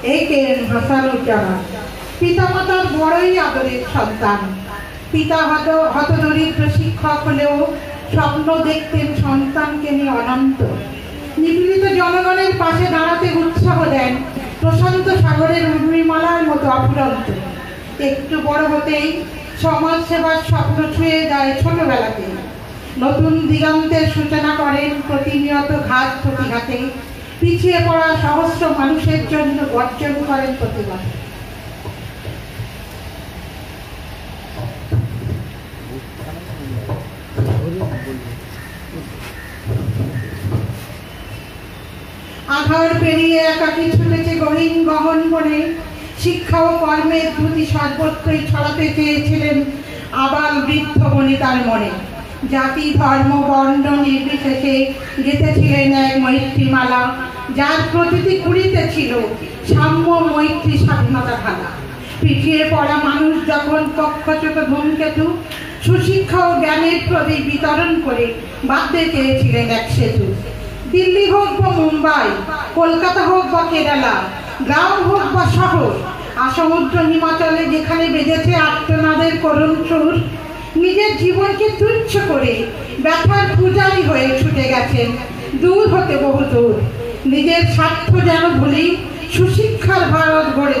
একে হাসানুজ্জামান পিতামাতার বড়ই আদরের সন্তান। পিতা হতদরিদ্র শিক্ষক হলেও স্বপ্ন দেখতেন সন্তানকে নিয়ে অনন্ত। নিপীড়িত জনগণের পাশে দাঁড়াতে উৎসাহ দেন প্রশান্ত সাগরের উর্মিমালার মতো অফুরন্ত। একটু বড় হতেই সমাজ সেবার স্বপ্ন ছুঁয়ে যায় ছোটবেলাতে। নতুন দিগন্তের সূচনা করেন প্রতিনিয়ত ঘাত প্রতিঘাতে। পিছিয়ে পড়া সহস্র মানুষের জন্য বর্জন করেন প্রতিবাদ। আধার পেরিয়ে একাকী ছুটেছে গহীন গহন বনে। শিক্ষা ও কর্মের দ্যুতি সর্বত্রই ছড়াতে চেয়েছিলেন আবাল বৃদ্ধ বনিতার মনে। জাতি ধর্ম বর্ণ নির্বিশেষে গেঁথেছিলেন এক মৈত্রীমালা, যার প্রতিটি কুড়িতে ছিল সাম্য মৈত্রী স্বাধীনতা ধারা। পিছিয়ে পড়া মানুষ যখন কক্ষচ্যুত ধূমকেতু, সুশিক্ষা ও জ্ঞানের প্রদীপ বিতরণ করে বাঁধতে চেয়েছিলেন এক সেতু। দিল্লি হোক বা মুম্বাই, কলকাতা হোক বা কেরালা, গ্রাম হোক বা শহর, আসমুদ্র হিমাচলে যেখানে বেজেছে আর্তনাদের করুণ সুর, নিজের জীবনকে তুচ্ছ করে ব্যথার পূজারী হয়ে ছুটে গেছেন দূর হতে বহু দূর। নিজের স্বার্থ যেন ভুলি সুশিক্ষার ভারত গড়ে।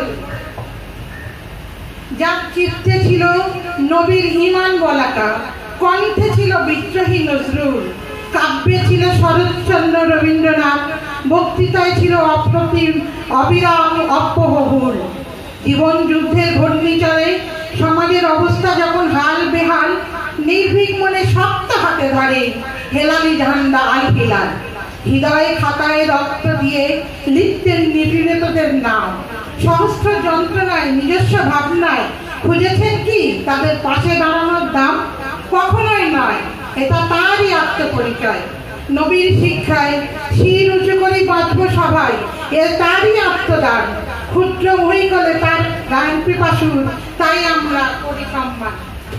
যার চিত্তে ছিল নবীর ঈমান বলাকা, কণ্ঠে ছিল বিদ্রোহী নজরুল, কাব্যে ছিল শরৎচন্দ্র রবীন্দ্রনাথ, বক্তৃতায় ছিল অপ্রতিম অবিরাম অপ্রবহুল। জীবন যুদ্ধের ঘূর্ণিঝড়ে সমাজের অবস্থা যখন হাল বেহাল, নির্ভীক মনে শক্ত হাতে ধরে হেলালি ঝান্ডা আল হিলাল। হৃদয়ে খাতায় রক্ত দিয়ে লিখতেন নিপীড়িতদের নাম। সহস্র যন্ত্রণায় নিজস্ব ভাবনায় খুঁজেছেন কি তাদের পাশে দাঁড়ানোর দাম? কখনোই নয়, এটা তারই আত্মপরিচয়। নবীর শিক্ষায় শির উঁচু করে বাঁচব সবাই, এ তারই আত্মদান। ক্ষুদ্র মহিকলে তার গান পিপাসুর, তাই আমরা করি সম্মান।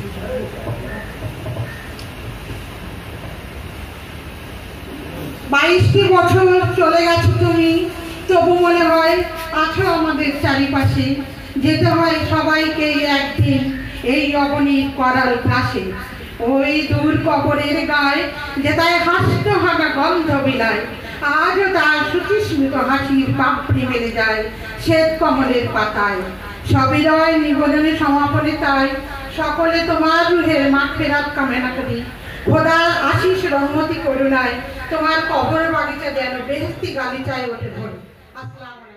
22টি বছর চলে গেছো তুমি, তবু মনে হয় আছো আমাদের চারিপাশে। যেতে হয় সবাইকে একদিন এই অবনীত করার পাশে। ওই দূর কবরের গায়ে যেটায় হাসতে হাগা গন্ধ বিলায়, আজও তার সুচিস্মিত হাসির পাপড়ি মেলে যায় শ্বেত কমলের পাতায়। সবিনয় নিবেদনে সমাপনে তাই সকলে তোমার রুহের মাগফিরাত কামনা করি। খোদার আশিস রহমতি করুণায় তোমার কবর বাগিচা যেন বেহেশতি গালিচায় ওঠে ধরে। আসসালামু আলাইকুম।